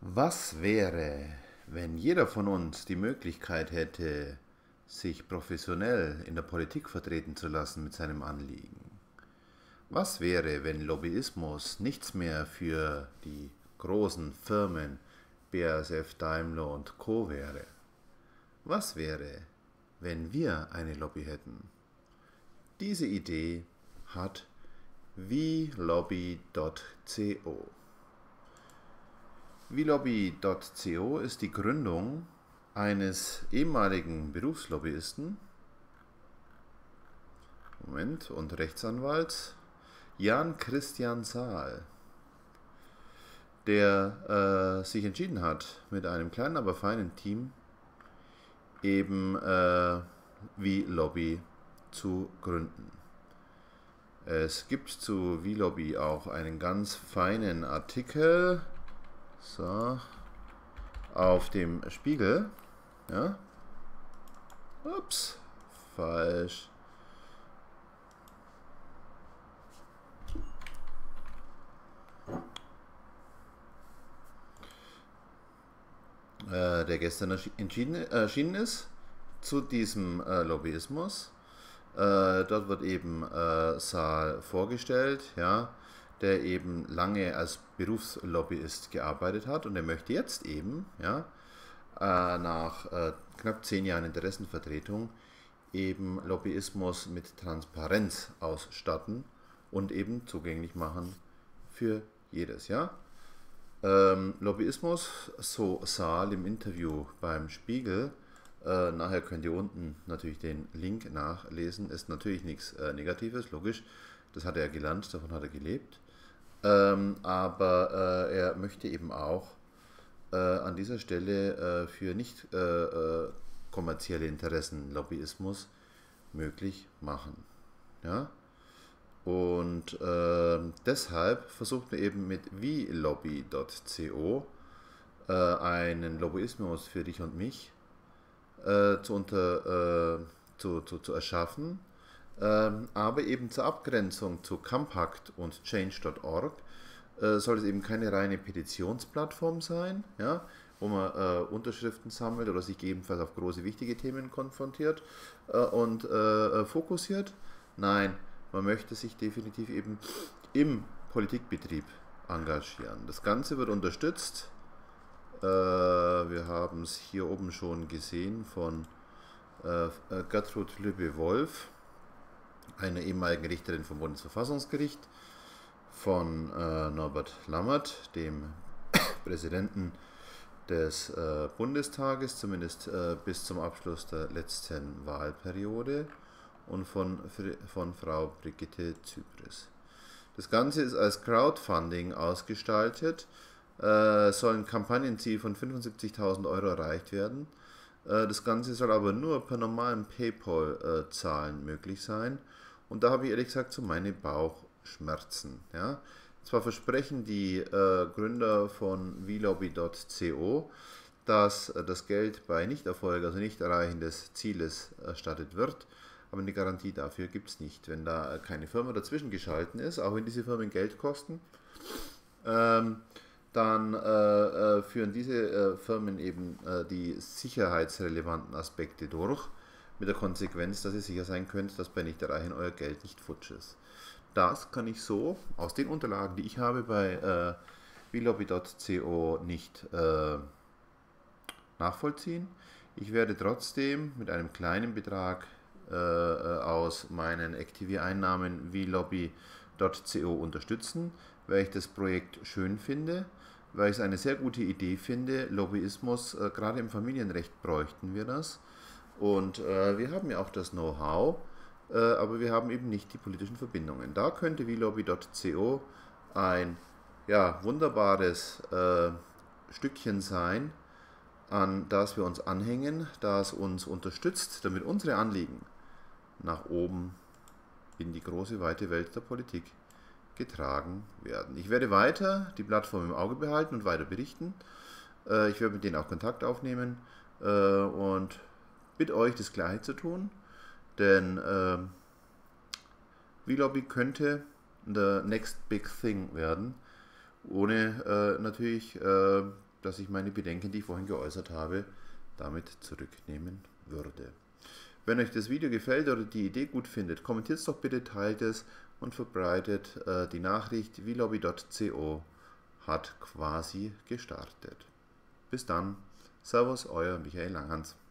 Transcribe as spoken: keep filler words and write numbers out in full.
Was wäre, wenn jeder von uns die Möglichkeit hätte, sich professionell in der Politik vertreten zu lassen mit seinem Anliegen? Was wäre, wenn Lobbyismus nichts mehr für die großen Firmen B A S F, Daimler und Co. wäre? Was wäre, wenn wir eine Lobby hätten? Diese Idee hat vlobby punkt co. vlobby punkt co ist die Gründung eines ehemaligen Berufslobbyisten Moment, und Rechtsanwalts Jan Christian Saal, der äh, sich entschieden hat, mit einem kleinen, aber feinen Team eben äh, vlobby zu gründen. Es gibt zu vlobby auch einen ganz feinen Artikel, so, auf dem Spiegel, ja, ups, falsch, äh, der gestern entschieden, erschienen ist zu diesem äh, Lobbyismus. Äh, dort wird eben äh, Saal vorgestellt, ja, der eben lange als Berufslobbyist gearbeitet hat, und er möchte jetzt eben, ja, äh, nach äh, knapp zehn Jahren Interessenvertretung eben Lobbyismus mit Transparenz ausstatten und eben zugänglich machen für jedes, ja. Ähm, Lobbyismus, so Saal im Interview beim Spiegel, äh, nachher könnt ihr unten natürlich den Link nachlesen, ist natürlich nichts äh, Negatives, logisch, das hat er gelernt, davon hat er gelebt, ähm, aber äh, er möchte eben auch äh, an dieser Stelle äh, für nicht äh, äh, kommerzielle Interessen Lobbyismus möglich machen, ja. Und äh, deshalb versucht man eben mit vlobby punkt co äh, einen Lobbyismus für dich und mich äh, zu, unter, äh, zu, zu, zu erschaffen, äh, aber eben zur Abgrenzung zu Compact und change punkt org äh, soll es eben keine reine Petitionsplattform sein, ja, wo man äh, Unterschriften sammelt oder sich gegebenenfalls auf große wichtige Themen konfrontiert äh, und äh, fokussiert. Nein, man möchte sich definitiv eben im Politikbetrieb engagieren. Das Ganze wird unterstützt. Äh, wir haben es hier oben schon gesehen von äh, Gertrud Lübbe-Wolf, einer ehemaligen Richterin vom Bundesverfassungsgericht, von äh, Norbert Lammert, dem Präsidenten des äh, Bundestages, zumindest äh, bis zum Abschluss der letzten Wahlperiode, und von, von Frau Brigitte Zypris. Das Ganze ist als Crowdfunding ausgestaltet, äh, soll ein Kampagnenziel von fünfundsiebzigtausend Euro erreicht werden. Äh, das Ganze soll aber nur per normalen PayPal-Zahlen äh, möglich sein, und da habe ich ehrlich gesagt so meine Bauchschmerzen. Ja? Zwar versprechen die äh, Gründer von vlobby punkt co, dass äh, das Geld bei Nichterfolg, also Nichterreichen des Zieles, erstattet wird, aber eine Garantie dafür gibt es nicht. Wenn da keine Firma dazwischen geschalten ist, auch wenn diese Firmen Geld kosten, ähm, dann äh, äh, führen diese äh, Firmen eben äh, die sicherheitsrelevanten Aspekte durch, mit der Konsequenz, dass ihr sicher sein könnt, dass bei Nichterreichen euer Geld nicht futsch ist. Das kann ich so aus den Unterlagen, die ich habe, bei äh, vlobby punkt co nicht äh, nachvollziehen. Ich werde trotzdem mit einem kleinen Betrag äh, aus meinen Activity-Einnahmen vlobby punkt co unterstützen, weil ich das Projekt schön finde, weil ich es eine sehr gute Idee finde. Lobbyismus, äh, gerade im Familienrecht bräuchten wir das, und äh, wir haben ja auch das Know-how, äh, aber wir haben eben nicht die politischen Verbindungen. Da könnte vlobby punkt co ein, ja, wunderbares äh, Stückchen sein, an das wir uns anhängen, das uns unterstützt, damit unsere Anliegen nach oben in die große, weite Welt der Politik getragen werden. Ich werde weiter die Plattform im Auge behalten und weiter berichten. Äh, ich werde mit denen auch Kontakt aufnehmen äh, und bitte euch, das Gleiche zu tun, denn äh, vlobby könnte the next big thing werden, ohne äh, natürlich äh, dass ich meine Bedenken, die ich vorhin geäußert habe, damit zurücknehmen würde. Wenn euch das Video gefällt oder die Idee gut findet, kommentiert es doch bitte, teilt es und verbreitet äh, die Nachricht, vlobby punkt co hat quasi gestartet. Bis dann. Servus, euer Michael Langhans.